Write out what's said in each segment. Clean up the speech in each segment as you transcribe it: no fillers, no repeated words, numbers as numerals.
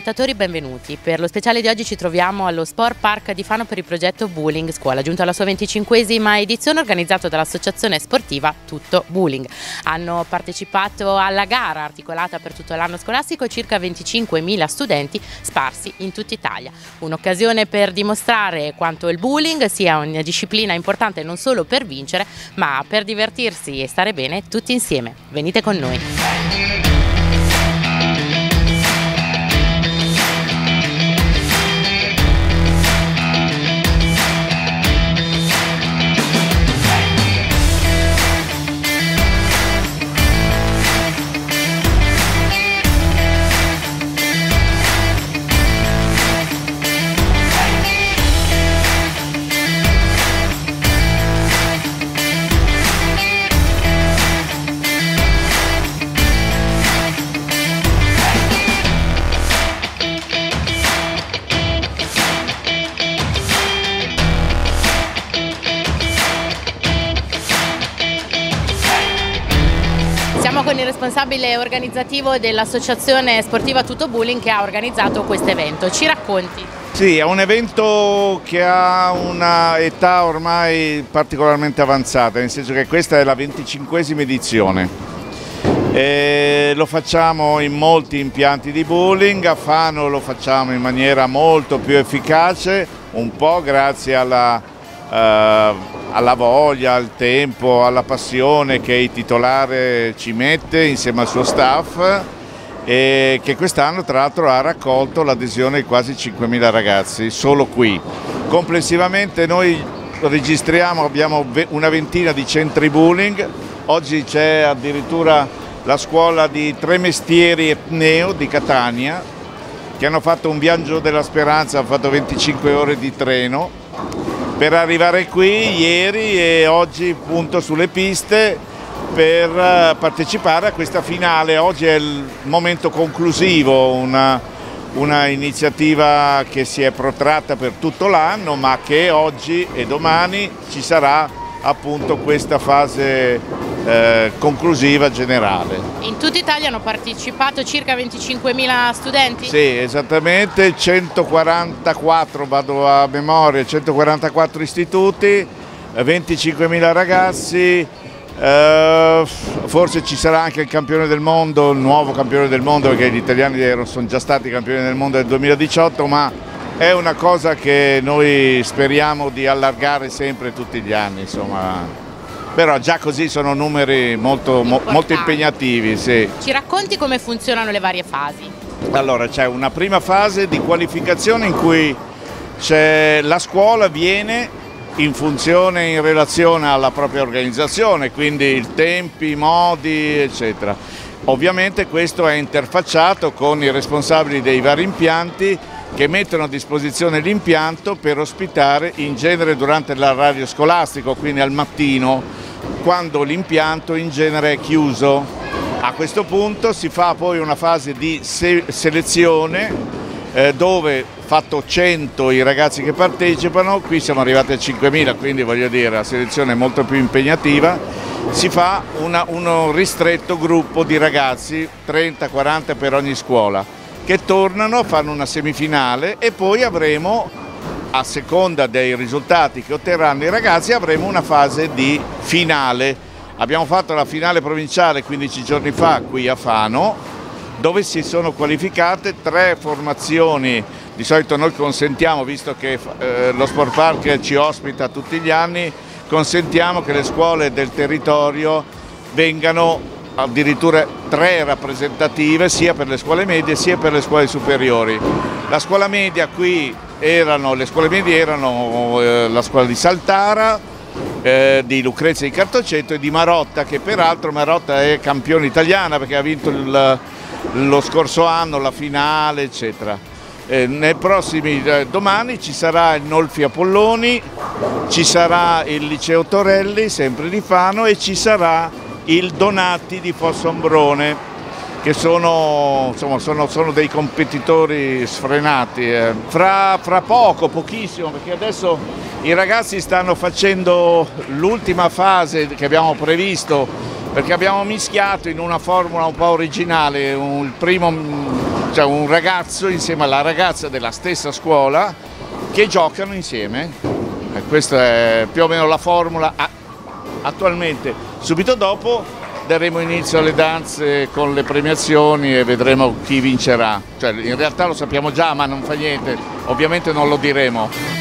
telespettatori, benvenuti. Per lo speciale di oggi ci troviamo allo Sport Park di Fano per il progetto Bullying Scuola, giunto alla sua 25esima edizione, organizzato dall'associazione sportiva Tutto Bullying. Hanno partecipato alla gara articolata per tutto l'anno scolastico circa 25.000 studenti sparsi in tutta Italia. Un'occasione per dimostrare quanto il bullying sia una disciplina importante non solo per vincere, ma per divertirsi e stare bene tutti insieme. Venite con noi. Siamo con il responsabile organizzativo dell'associazione sportiva Tutto Bullying che ha organizzato questo evento. Ci racconti? Sì, è un evento che ha una età ormai particolarmente avanzata, nel senso che questa è la 25esima edizione. Lo facciamo in molti impianti di bowling, a Fano lo facciamo in maniera molto più efficace, un po' grazie alla voglia, al tempo, alla passione che il titolare ci mette insieme al suo staff, e che quest'anno tra l'altro ha raccolto l'adesione di quasi 5.000 ragazzi solo qui. Complessivamente noi registriamo, abbiamo una ventina di centri bowling, oggi c'è addirittura la scuola di Tre Mestieri Etneo di Catania che hanno fatto un viaggio della speranza, hanno fatto 25 ore di treno per arrivare qui ieri e oggi appunto sulle piste per partecipare a questa finale. Oggi è il momento conclusivo, una iniziativa che si è protratta per tutto l'anno, ma che oggi e domani ci sarà appunto questa fase conclusiva generale. In tutta Italia hanno partecipato circa 25.000 studenti? Sì, esattamente, 144, vado a memoria, 144 istituti, 25.000 ragazzi, forse ci sarà anche il campione del mondo, il nuovo campione del mondo, perché gli italiani sono già stati campioni del mondo nel 2018, ma è una cosa che noi speriamo di allargare sempre tutti gli anni, insomma. Però già così sono numeri molto impegnativi. Sì. Ci racconti come funzionano le varie fasi? Allora c'è una prima fase di qualificazione in cui la scuola viene in funzione in relazione alla propria organizzazione, quindi i tempi, i modi, eccetera. Ovviamente questo è interfacciato con i responsabili dei vari impianti che mettono a disposizione l'impianto per ospitare in genere durante l'orario scolastico, quindi al mattino, quando l'impianto in genere è chiuso. A questo punto si fa poi una fase di selezione dove, fatto 100 i ragazzi che partecipano, qui siamo arrivati a 5.000, quindi voglio dire la selezione è molto più impegnativa, si fa un ristretto gruppo di ragazzi, 30-40 per ogni scuola, che tornano, fanno una semifinale e poi avremo, a seconda dei risultati che otterranno i ragazzi, avremo una fase di finale. Abbiamo fatto la finale provinciale 15 giorni fa qui a Fano, dove si sono qualificate 3 formazioni. Di solito noi consentiamo, visto che lo Sport Park ci ospita tutti gli anni, consentiamo che le scuole del territorio vengano addirittura 3 rappresentative, sia per le scuole medie sia per le scuole superiori. La scuola media qui le scuole medie erano la scuola di Saltara, di Lucrezia di Cartoceto e di Marotta, che peraltro Marotta è campione italiana perché ha vinto lo scorso anno la finale, eccetera. Nei prossimi domani ci sarà il Nolfi Apolloni, ci sarà il Liceo Torelli, sempre di Fano, e ci sarà il Donati di Fossombrone, che sono dei competitori sfrenati. Fra pochissimo, perché adesso i ragazzi stanno facendo l'ultima fase che abbiamo previsto, perché abbiamo mischiato in una formula un po' originale il primo cioè un ragazzo insieme alla ragazza della stessa scuola che giocano insieme. Questa è più o meno la formula attualmente. Subito dopo daremo inizio alle danze con le premiazioni e vedremo chi vincerà. Cioè, in realtà lo sappiamo già, ma non fa niente, ovviamente non lo diremo.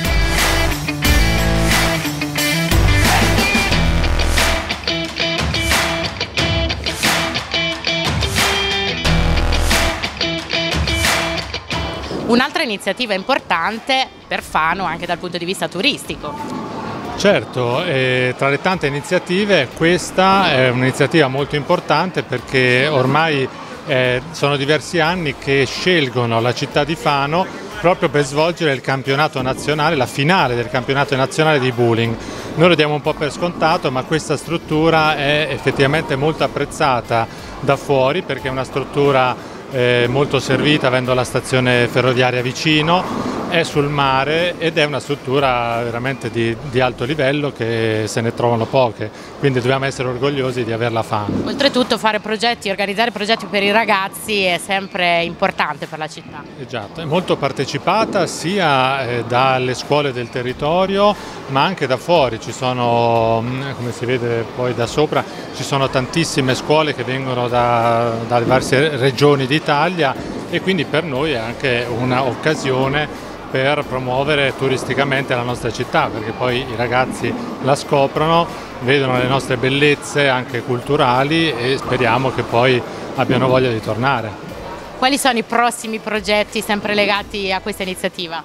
Un'altra iniziativa importante per Fano anche dal punto di vista turistico. Certo, tra le tante iniziative questa è un'iniziativa molto importante perché ormai sono diversi anni che scelgono la città di Fano proprio per svolgere il campionato nazionale, la finale del campionato nazionale di bowling. Noi lo diamo un po' per scontato, ma questa struttura è effettivamente molto apprezzata da fuori perché è una struttura molto servita avendo la stazione ferroviaria vicino, è sul mare ed è una struttura veramente di alto livello che se ne trovano poche, quindi dobbiamo essere orgogliosi di averla a Fano. Oltretutto fare progetti, organizzare progetti per i ragazzi è sempre importante per la città. Esatto, è molto partecipata sia dalle scuole del territorio ma anche da fuori, ci sono, come si vede poi da sopra, ci sono tantissime scuole che vengono dalle diverse regioni d'Italia e quindi per noi è anche un'occasione per promuovere turisticamente la nostra città, perché poi i ragazzi la scoprono, vedono le nostre bellezze anche culturali e speriamo che poi abbiano voglia di tornare. Quali sono i prossimi progetti sempre legati a questa iniziativa?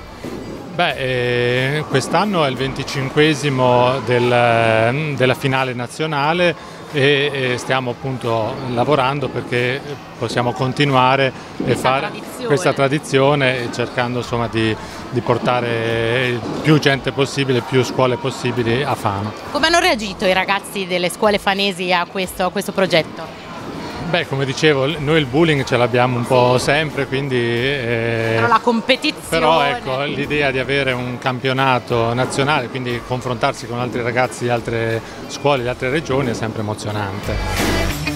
Quest'anno è il 25esimo della finale nazionale e stiamo appunto lavorando perché possiamo continuare e fare questa tradizione cercando insomma di portare più gente possibile, più scuole possibili a Fano. Come hanno reagito i ragazzi delle scuole fanesi a questo progetto? Come dicevo, noi il bowling ce l'abbiamo un po' sempre, quindi però la competizione. Però ecco, l'idea di avere un campionato nazionale, quindi confrontarsi con altri ragazzi di altre scuole, di altre regioni è sempre emozionante.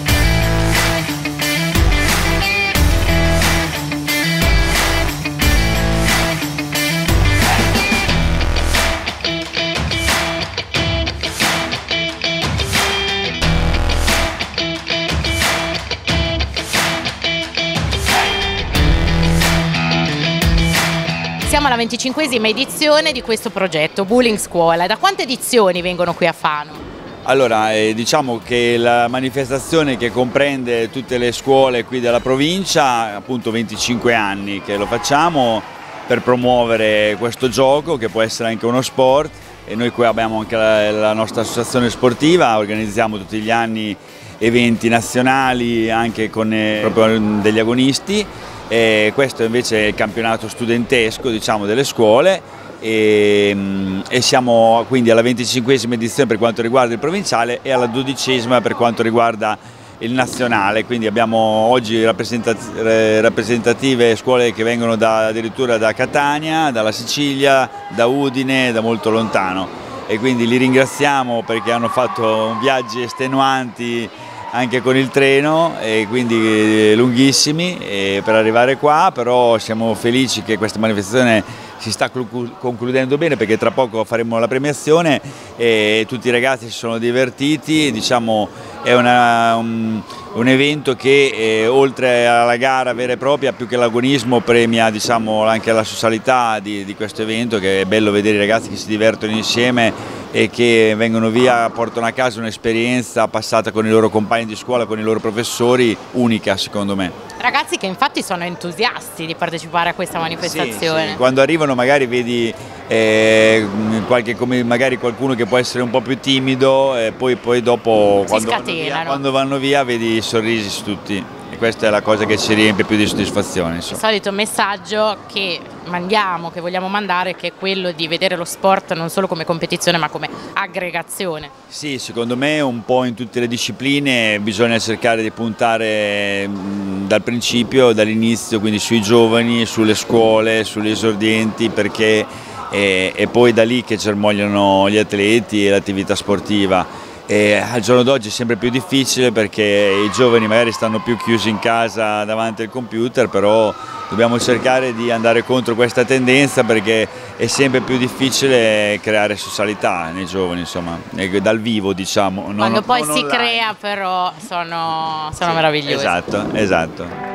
Siamo alla 25esima edizione di questo progetto Bowling Scuola. Da quante edizioni vengono qui a Fano? Allora, diciamo che la manifestazione che comprende tutte le scuole qui della provincia, appunto 25 anni che lo facciamo per promuovere questo gioco che può essere anche uno sport e noi qui abbiamo anche la nostra associazione sportiva, organizziamo tutti gli anni eventi nazionali anche con proprio degli agonisti. E questo invece è il campionato studentesco, diciamo, delle scuole e siamo quindi alla 25esima edizione per quanto riguarda il provinciale e alla 12esima per quanto riguarda il nazionale, quindi abbiamo oggi rappresentative scuole che vengono addirittura da Catania, dalla Sicilia, da Udine, da molto lontano e quindi li ringraziamo perché hanno fatto viaggi estenuanti anche con il treno e quindi lunghissimi per arrivare qua, però siamo felici che questa manifestazione si sta concludendo bene perché tra poco faremo la premiazione e tutti i ragazzi si sono divertiti, diciamo è un evento che oltre alla gara vera e propria più che l'agonismo premia diciamo, anche la socialità di questo evento, che è bello vedere i ragazzi che si divertono insieme e che vengono via, portano a casa un'esperienza passata con i loro compagni di scuola, con i loro professori, unica secondo me. Ragazzi che infatti sono entusiasti di partecipare a questa manifestazione. Sì. Quando arrivano magari vedi magari qualcuno che può essere un po' più timido e poi dopo quando vanno via vedi i sorrisi su tutti. E questa è la cosa che ci riempie più di soddisfazione. Insomma. Il solito messaggio che vogliamo mandare, che è quello di vedere lo sport non solo come competizione ma come aggregazione. Sì, secondo me un po' in tutte le discipline bisogna cercare di puntare dal principio, dall'inizio, quindi sui giovani, sulle scuole, sugli esordienti, perché è poi da lì che germogliano gli atleti e l'attività sportiva. E al giorno d'oggi è sempre più difficile perché i giovani magari stanno più chiusi in casa davanti al computer, però dobbiamo cercare di andare contro questa tendenza perché è sempre più difficile creare socialità nei giovani, insomma, dal vivo, diciamo. Quando poi si crea però sono meravigliosi. Esatto, esatto.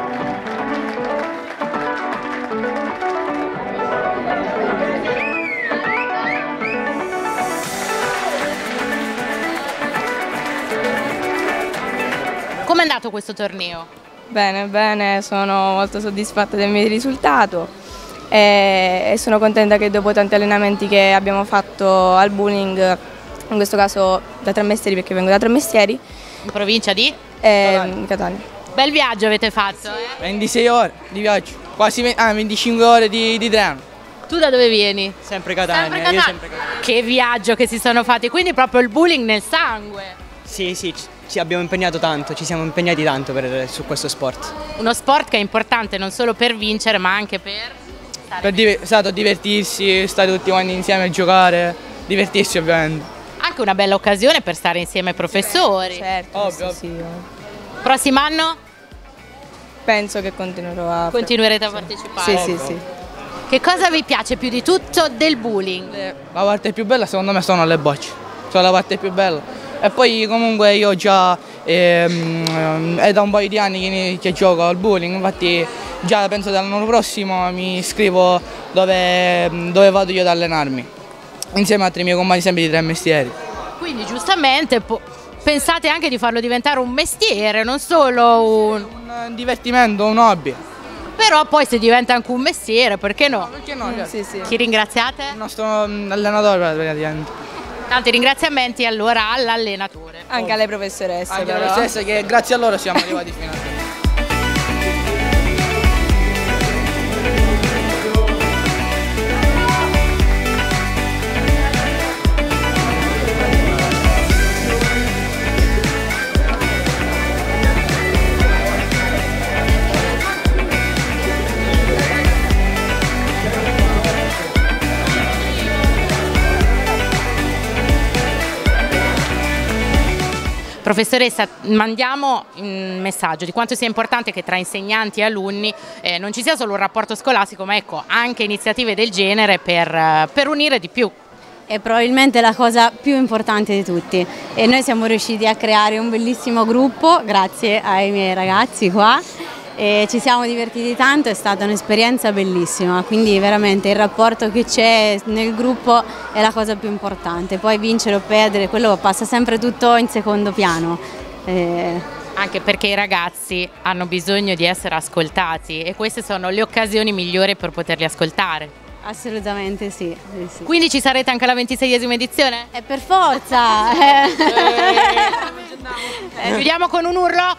Com'è andato questo torneo? Bene, bene, sono molto soddisfatta del mio risultato e sono contenta che dopo tanti allenamenti che abbiamo fatto al bowling, in questo caso da Tremestieri perché vengo da Tremestieri, In provincia di? Catania. Bel viaggio avete fatto, eh? 26 ore di viaggio, quasi 25 ore di treno. Tu da dove vieni? Sempre Catania, Sempre Catania. io sempre Catania. Che viaggio che si sono fatti, quindi proprio il bowling nel sangue. Sì, ci abbiamo impegnato tanto, ci siamo impegnati tanto su questo sport. Uno sport che è importante non solo per vincere ma anche per Stato divertirsi, stare tutti quanti insieme a giocare, divertirsi ovviamente. anche una bella occasione per stare insieme ai professori. Certo, Ovvio. sì. Prossimo anno Penso che continuerò a... continuerete a partecipare. Sì. Che cosa vi piace più di tutto del bowling? La parte più bella secondo me sono le bocce, sono la parte più bella. E poi comunque io già è da un paio di anni che gioco al bowling, infatti già penso dall'anno prossimo mi iscrivo dove vado io ad allenarmi, insieme a altri miei compagni sempre di Tremestieri. Quindi giustamente pensate anche di farlo diventare un mestiere, non solo un... Un divertimento, un hobby. Però poi se diventa anche un mestiere, perché no? Perché no? Sì. Chi ringraziate? Il nostro allenatore praticamente. Tanti ringraziamenti allora all'allenatore. Anche alle professoresse. Anche però. la stessa che grazie a loro siamo arrivati fino a qui. Professoressa, mandiamo un messaggio di quanto sia importante che tra insegnanti e alunni non ci sia solo un rapporto scolastico, ma ecco anche iniziative del genere per unire di più. È probabilmente la cosa più importante di tutti e noi siamo riusciti a creare un bellissimo gruppo grazie ai miei ragazzi qua e ci siamo divertiti tanto, è stata un'esperienza bellissima, quindi veramente il rapporto che c'è nel gruppo è la cosa più importante, poi vincere o perdere quello passa sempre tutto in secondo piano. Anche perché i ragazzi hanno bisogno di essere ascoltati e queste sono le occasioni migliori per poterli ascoltare. Assolutamente sì. Quindi ci sarete anche alla 26esima edizione? E per forza! Chiudiamo con un urlo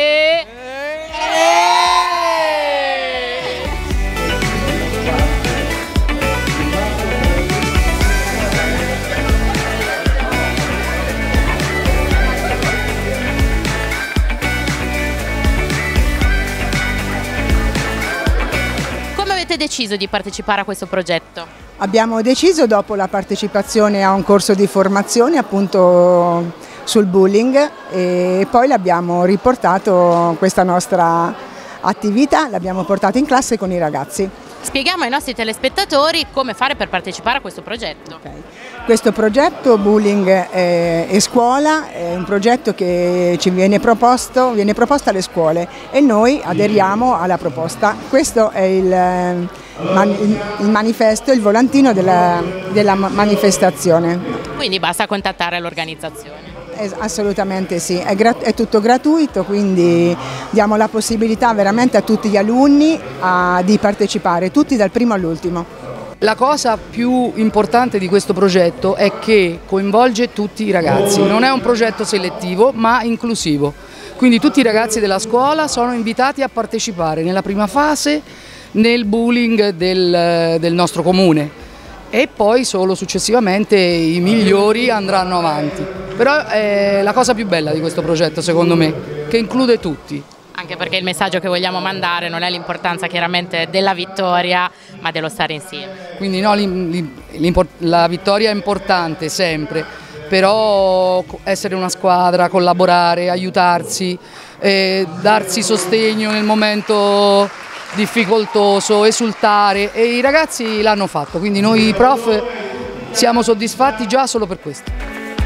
Come avete deciso di partecipare a questo progetto? Abbiamo deciso dopo la partecipazione a un corso di formazione appunto sul bullying e poi l'abbiamo riportato questa nostra attività, l'abbiamo portata in classe con i ragazzi. Spieghiamo ai nostri telespettatori come fare per partecipare a questo progetto. Okay. Questo progetto Bullying e Scuola è un progetto che ci viene proposto alle scuole e noi aderiamo alla proposta. Questo è il manifesto, il volantino della manifestazione. Quindi basta contattare l'organizzazione. Assolutamente sì, è tutto gratuito, quindi diamo la possibilità veramente a tutti gli alunni di partecipare, tutti dal primo all'ultimo. La cosa più importante di questo progetto è che coinvolge tutti i ragazzi, non è un progetto selettivo ma inclusivo, quindi tutti i ragazzi della scuola sono invitati a partecipare nella prima fase nel bullying del nostro comune e poi solo successivamente i migliori andranno avanti. Però è la cosa più bella di questo progetto secondo me, che include tutti. Anche perché il messaggio che vogliamo mandare non è l'importanza chiaramente della vittoria, ma dello stare insieme. Quindi no, la vittoria è importante sempre, però essere una squadra, collaborare, aiutarsi, darsi sostegno nel momento difficoltoso, esultare, e i ragazzi l'hanno fatto, quindi noi prof siamo soddisfatti già solo per questo.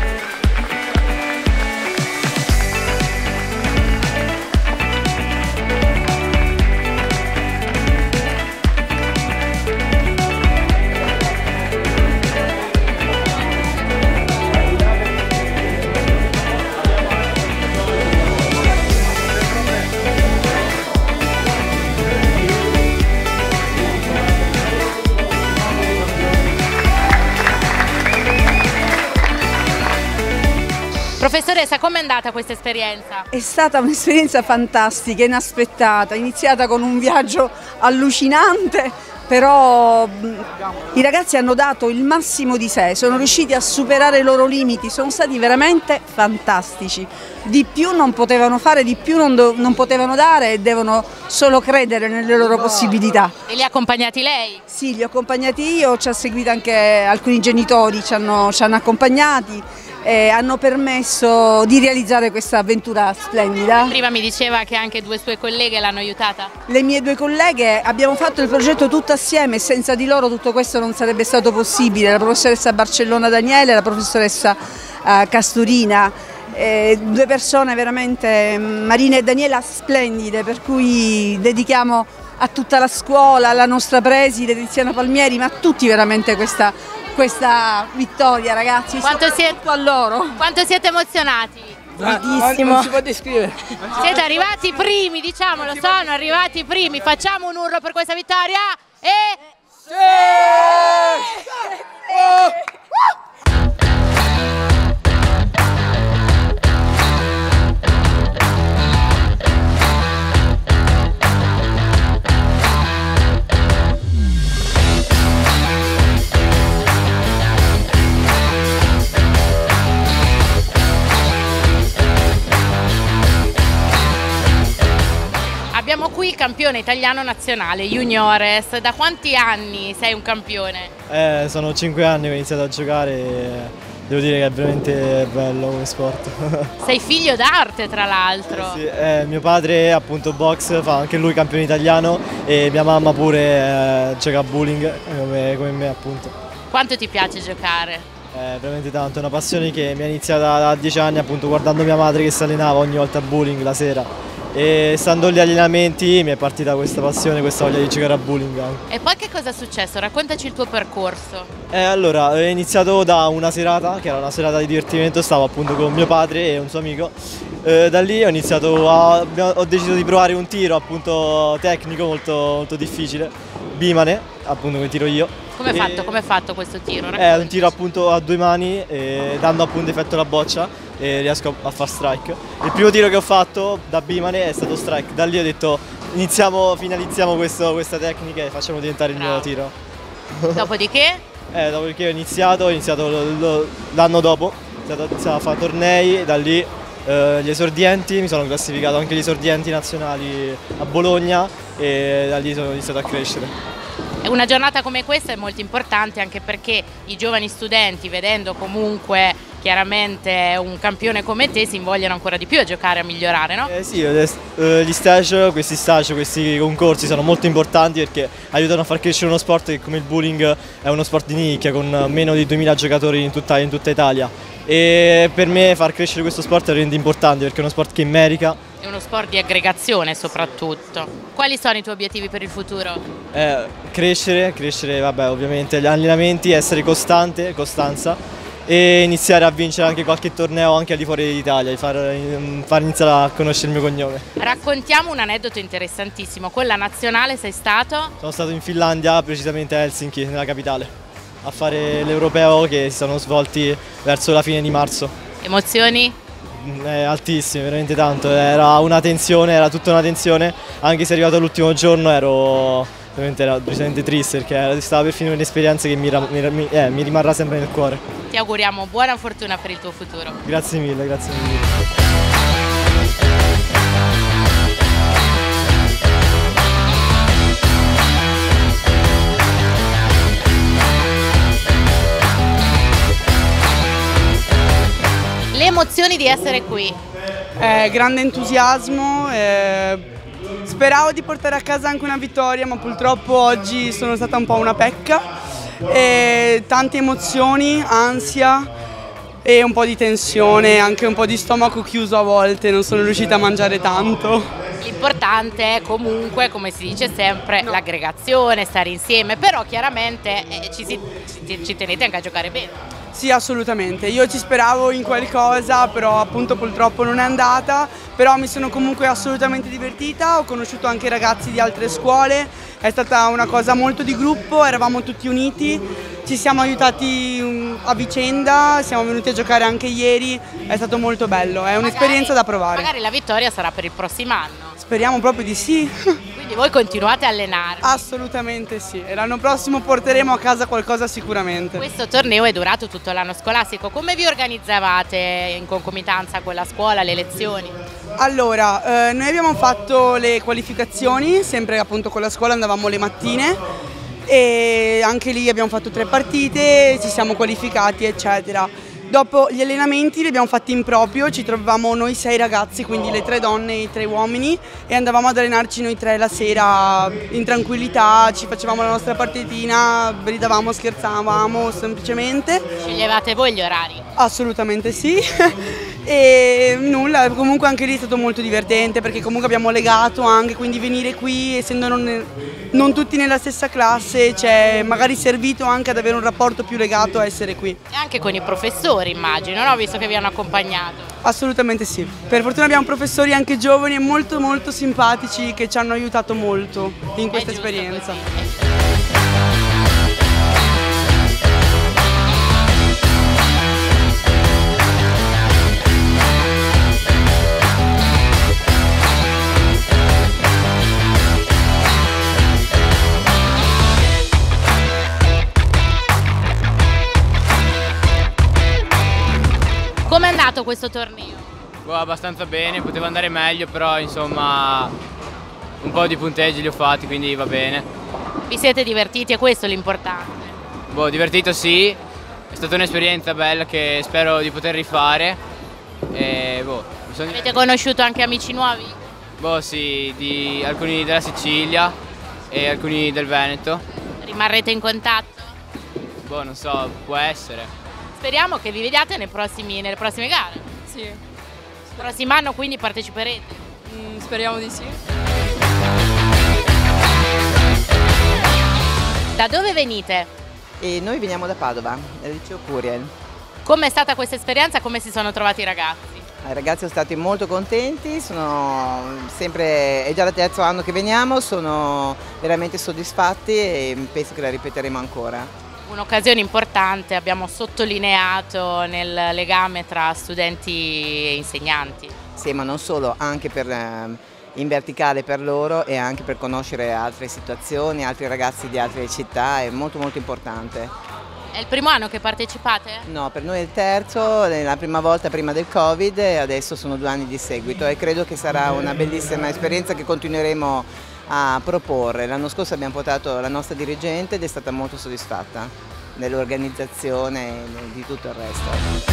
Professoressa, com'è andata questa esperienza? È stata un'esperienza fantastica, inaspettata, iniziata con un viaggio allucinante, però i ragazzi hanno dato il massimo di sé, sono riusciti a superare i loro limiti, sono stati veramente fantastici. Di più non potevano fare, di più non potevano dare, e devono solo credere nelle loro possibilità. E li ha accompagnati lei? Sì, li ho accompagnati io, ci ha seguito anche alcuni genitori, ci hanno accompagnati. Hanno permesso di realizzare questa avventura splendida. Prima mi diceva che anche 2 sue colleghe l'hanno aiutata. Le mie 2 colleghe, abbiamo fatto il progetto tutto assieme, senza di loro tutto questo non sarebbe stato possibile, la professoressa Barcellona Daniele e la professoressa Castorina, 2 persone veramente, Marina e Daniela, splendide, per cui dedichiamo a tutta la scuola, alla nostra preside Tiziana Palmieri, ma a tutti veramente questa vittoria, ragazzi. Quanto siete a loro? Quanto siete emozionati? Moltissimo. Non si può descrivere. Siete arrivati primi, diciamolo, sono arrivati primi. Facciamo un urlo per questa vittoria e... Sì! Oh! Abbiamo qui il campione italiano nazionale, Juniores. Da quanti anni sei un campione? Sono 5 anni che ho iniziato a giocare e devo dire che è veramente bello come sport. Sei figlio d'arte, tra l'altro. Sì, mio padre appunto box, fa anche lui campione italiano, e mia mamma pure gioca a bowling come me appunto. Quanto ti piace giocare? Veramente tanto, è una passione che mi è iniziata da 10 anni appunto guardando mia madre che si allenava ogni volta a bowling la sera. E stando agli allenamenti mi è partita questa passione, questa voglia di giocare a bowling anche. E poi che cosa è successo? Raccontaci il tuo percorso. Allora, ho iniziato da una serata, che era una serata di divertimento, stavo appunto con mio padre e un suo amico. Da lì ho deciso di provare un tiro appunto tecnico molto difficile, bimane, appunto come tiro io. Come è fatto questo tiro? È un tiro appunto a 2 mani, dando appunto effetto alla boccia, e riesco a far strike. Il primo tiro che ho fatto da bimane è stato strike, da lì ho detto finalizziamo questa tecnica e facciamo diventare il mio tiro. Dopodiché? Dopodiché ho iniziato l'anno dopo, ho iniziato a fare tornei, da lì gli esordienti, mi sono classificato anche gli esordienti nazionali a Bologna e da lì sono iniziato a crescere. Una giornata come questa è molto importante anche perché i giovani studenti, vedendo comunque chiaramente un campione come te, si invogliano ancora di più a giocare, a migliorare, no? Sì, questi concorsi sono molto importanti perché aiutano a far crescere uno sport che, come il bowling, è uno sport di nicchia con meno di 2000 giocatori in tutta Italia. E per me far crescere questo sport è veramente importante perché è uno sport che merita. È uno sport di aggregazione soprattutto. Quali sono i tuoi obiettivi per il futuro? Crescere, vabbè, ovviamente gli allenamenti, essere costanza e iniziare a vincere anche qualche torneo anche al di fuori d'Italia, di far iniziare a conoscere il mio cognome. Raccontiamo un aneddoto interessantissimo. Con la nazionale sei stato? Sono stato in Finlandia, precisamente a Helsinki, nella capitale, a fare l'europeo che si sono svolti verso la fine di marzo. Emozioni? Altissime, veramente tanto, era tutta una tensione, anche se arrivato all'ultimo giorno ero decisamente triste perché stava per finire un'esperienza che mi rimarrà sempre nel cuore. Ti auguriamo buona fortuna per il tuo futuro. Grazie mille. emozioni di essere qui? Grande entusiasmo, speravo di portare a casa anche una vittoria, ma purtroppo oggi sono stata un po' una pecca. Tante emozioni, ansia e un po' di tensione, anche un po' di stomaco chiuso a volte, non sono riuscita a mangiare tanto. L'importante è comunque, come si dice sempre, l'aggregazione, stare insieme, però chiaramente ci tenete anche a giocare bene. Sì, assolutamente, io ci speravo in qualcosa, però appunto purtroppo non è andata, però mi sono comunque assolutamente divertita, ho conosciuto anche ragazzi di altre scuole, è stata una cosa molto di gruppo, eravamo tutti uniti, ci siamo aiutati a vicenda, siamo venuti a giocare anche ieri, è stato molto bello, è un'esperienza da provare. Magari la vittoria sarà per il prossimo anno. Speriamo proprio di sì. Quindi voi continuate a allenarvi? Assolutamente sì, e l'anno prossimo porteremo a casa qualcosa sicuramente. Questo torneo è durato tutto l'anno scolastico, come vi organizzavate in concomitanza con la scuola, le lezioni? Allora, noi abbiamo fatto le qualificazioni, sempre appunto con la scuola andavamo le mattine e anche lì abbiamo fatto 3 partite, ci siamo qualificati eccetera. Dopo gli allenamenti li abbiamo fatti in proprio, ci trovavamo noi 6 ragazzi, quindi le 3 donne e i 3 uomini, e andavamo ad allenarci noi 3 la sera in tranquillità, ci facevamo la nostra partitina, ridavamo, scherzavamo semplicemente. Sceglievate voi gli orari? Assolutamente sì. E nulla, comunque anche lì è stato molto divertente perché comunque abbiamo legato anche, quindi venire qui essendo non tutti nella stessa classe ci è magari servito anche ad avere un rapporto più legato a essere qui. E anche con i professori immagino, no? Visto che vi hanno accompagnato. Assolutamente sì, per fortuna abbiamo professori anche giovani e molto molto simpatici che ci hanno aiutato molto in questa esperienza. Così. Com'è andato questo torneo? Abbastanza bene, poteva andare meglio, però insomma un po' di punteggi li ho fatti, quindi va bene. Vi siete divertiti? È questo l'importante? Divertito sì, è stata un'esperienza bella che spero di poter rifare. Avete conosciuto anche amici nuovi? Sì, alcuni della Sicilia e alcuni del Veneto. Rimarrete in contatto? Non so, può essere. Speriamo che vi vediate nelle prossime gare. Sì. Il prossimo anno quindi parteciperete? Speriamo di sì. Da dove venite? Noi veniamo da Padova, dal liceo Curiel. Com'è stata questa esperienza? Come si sono trovati i ragazzi? I ragazzi sono stati molto contenti, è già il 3° anno che veniamo, sono veramente soddisfatti e penso che la ripeteremo ancora. Un'occasione importante, abbiamo sottolineato nel legame tra studenti e insegnanti. Sì, ma non solo, anche in verticale per loro e anche per conoscere altre situazioni, altri ragazzi di altre città, è molto molto importante. È il primo anno che partecipate? No, per noi è il 3°, è la prima volta prima del Covid e adesso sono 2 anni di seguito e credo che sarà una bellissima esperienza che continueremo a proporre. L'anno scorso abbiamo portato la nostra dirigente ed è stata molto soddisfatta nell'organizzazione e di tutto il resto.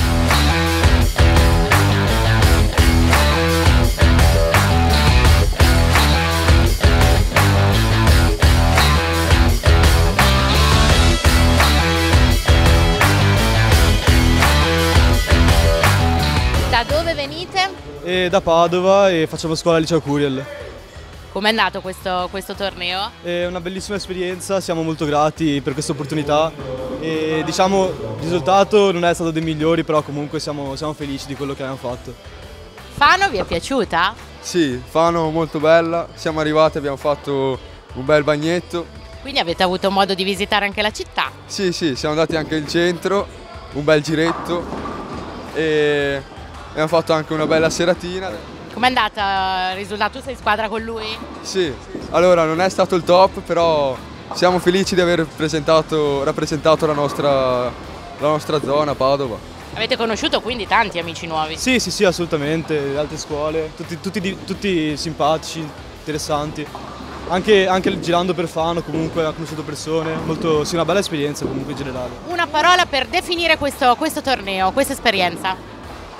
Da dove venite? Da Padova e facciamo scuola al liceo Curiel. Com'è andato questo torneo? È una bellissima esperienza, siamo molto grati per questa opportunità e diciamo il risultato non è stato dei migliori, però comunque siamo felici di quello che abbiamo fatto. Fano vi è piaciuta? Sì, Fano molto bella, siamo arrivati, abbiamo fatto un bel bagnetto. Quindi avete avuto modo di visitare anche la città? Sì, siamo andati anche in centro, un bel giretto e abbiamo fatto anche una bella seratina. Com'è andata il risultato? Tu sei in squadra con lui? Sì, allora non è stato il top, però siamo felici di aver rappresentato la nostra zona, Padova. Avete conosciuto quindi tanti amici nuovi? Sì, assolutamente, altre scuole, tutti simpatici, interessanti. Anche girando per Fano comunque ha conosciuto persone, sì, una bella esperienza comunque in generale. Una parola per definire questo torneo, questa esperienza?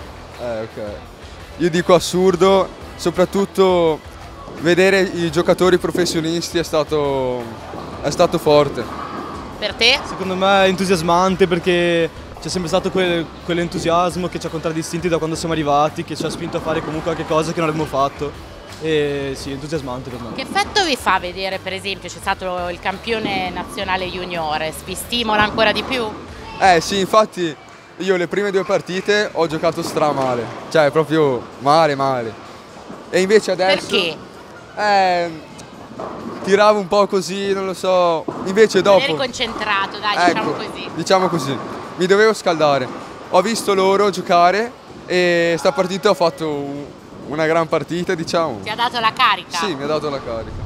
Ok. Io dico assurdo, soprattutto vedere i giocatori professionisti è stato forte. Per te? Secondo me è entusiasmante perché c'è sempre stato quell'entusiasmo che ci ha contraddistinti da quando siamo arrivati, che ci ha spinto a fare comunque anche cose che non avremmo fatto. E sì, entusiasmante per me. Che effetto vi fa vedere, per esempio, c'è stato il campione nazionale juniores? Vi stimola ancora di più? Sì, infatti io le prime 2 partite ho giocato male, cioè proprio male. E invece adesso... Perché? Tiravo un po' così, non lo so, invece dopo... Eri concentrato, dai, ecco, diciamo così. Mi dovevo scaldare. Ho visto loro giocare e sta partita ho fatto una gran partita, diciamo. Ti ha dato la carica? Sì, mi ha dato la carica.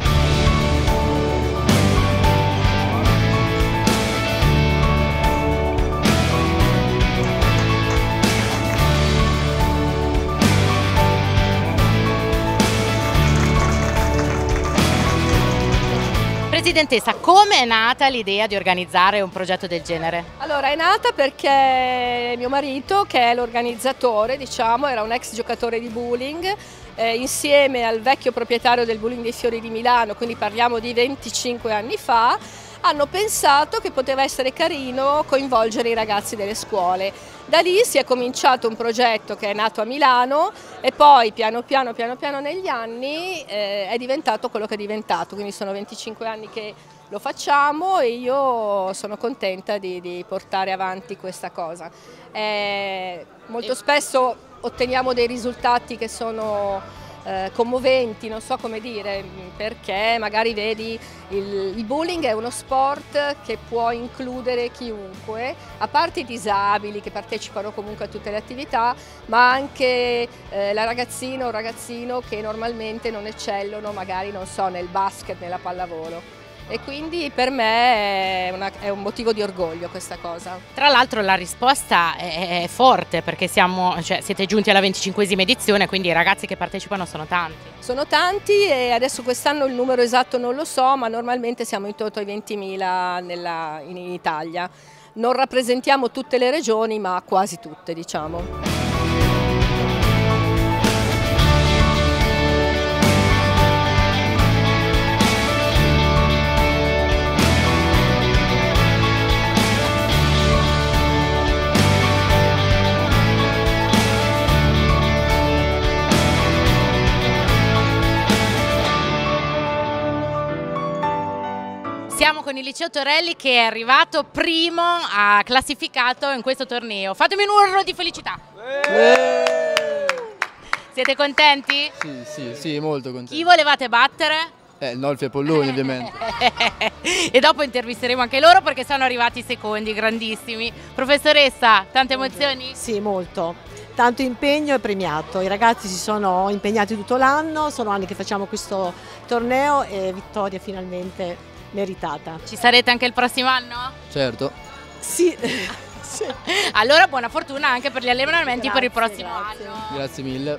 Presidentessa, come è nata l'idea di organizzare un progetto del genere? Allora, è nata perché mio marito, che è l'organizzatore, diciamo, era un ex giocatore di bowling, insieme al vecchio proprietario del Bowling dei Fiori di Milano, quindi parliamo di 25 anni fa, hanno pensato che poteva essere carino coinvolgere i ragazzi delle scuole. Da lì si è cominciato un progetto che è nato a Milano e poi piano piano negli anni è diventato quello che è diventato, quindi sono 25 anni che lo facciamo e io sono contenta di portare avanti questa cosa. Molto spesso otteniamo dei risultati che sono commoventi, non so come dire, perché magari vedi il bowling è uno sport che può includere chiunque, a parte i disabili che partecipano comunque a tutte le attività, ma anche la ragazzina o il ragazzino che normalmente non eccellono magari, non so, nel basket, nella pallavolo. E quindi per me è un motivo di orgoglio questa cosa. Tra l'altro la risposta è forte perché siete giunti alla 25esima edizione, quindi i ragazzi che partecipano sono tanti. Sono tanti e adesso quest'anno il numero esatto non lo so, ma normalmente siamo intorno ai 20.000 in Italia. Non rappresentiamo tutte le regioni, ma quasi tutte, diciamo. Siamo con il Liceo Torelli che è arrivato primo, ha classificato in questo torneo. Fatemi un urlo di felicità! Siete contenti? Sì, molto contenti. Chi volevate battere? Nolfi e Polloni ovviamente. E dopo intervisteremo anche loro perché sono arrivati secondi, grandissimi. Professoressa, tante emozioni? Sì, molto. Tanto impegno e premiato. I ragazzi si sono impegnati tutto l'anno, sono anni che facciamo questo torneo e vittoria finalmente meritata. Ci sarete anche il prossimo anno? Certo. Sì. Allora buona fortuna anche per gli allenamenti per il prossimo anno. Grazie mille.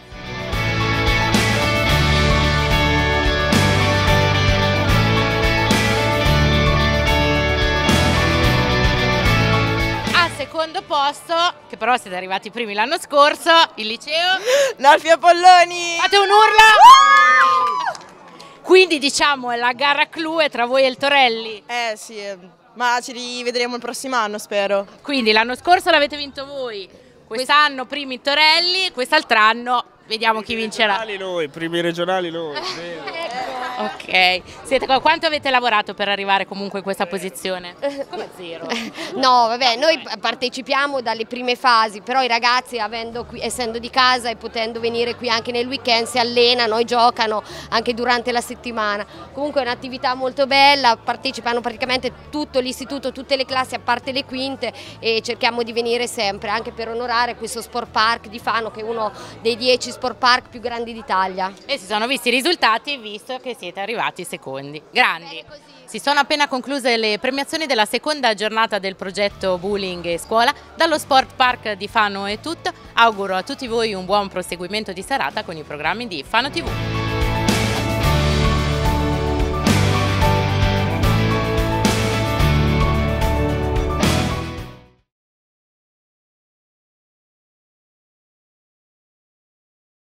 Al secondo posto, che però siete arrivati primi l'anno scorso, il liceo Nolfi e Polloni. Fate un urlo! Quindi diciamo la gara clou è tra voi e il Torelli. Sì, ma ci rivedremo il prossimo anno spero. Quindi l'anno scorso l'avete vinto voi, quest'anno primi il Torelli, quest'altro anno vediamo chi vincerà. Primi regionali noi. Ok, quanto avete lavorato per arrivare comunque in questa posizione? Come zero? No, vabbè, noi partecipiamo dalle prime fasi, però i ragazzi essendo di casa e potendo venire qui anche nel weekend si allenano e giocano anche durante la settimana. Comunque è un'attività molto bella, partecipano praticamente tutto l'istituto, tutte le classi a parte le quinte e cerchiamo di venire sempre anche per onorare questo Sport Park di Fano che è uno dei 10 Sport Park più grandi d'Italia. E si sono visti i risultati e visto che siete arrivati secondi. Grandi. Si sono appena concluse le premiazioni della seconda giornata del progetto Bowling e Scuola. Dallo Sport Park di Fano è tutto. Auguro a tutti voi un buon proseguimento di serata con i programmi di Fano TV.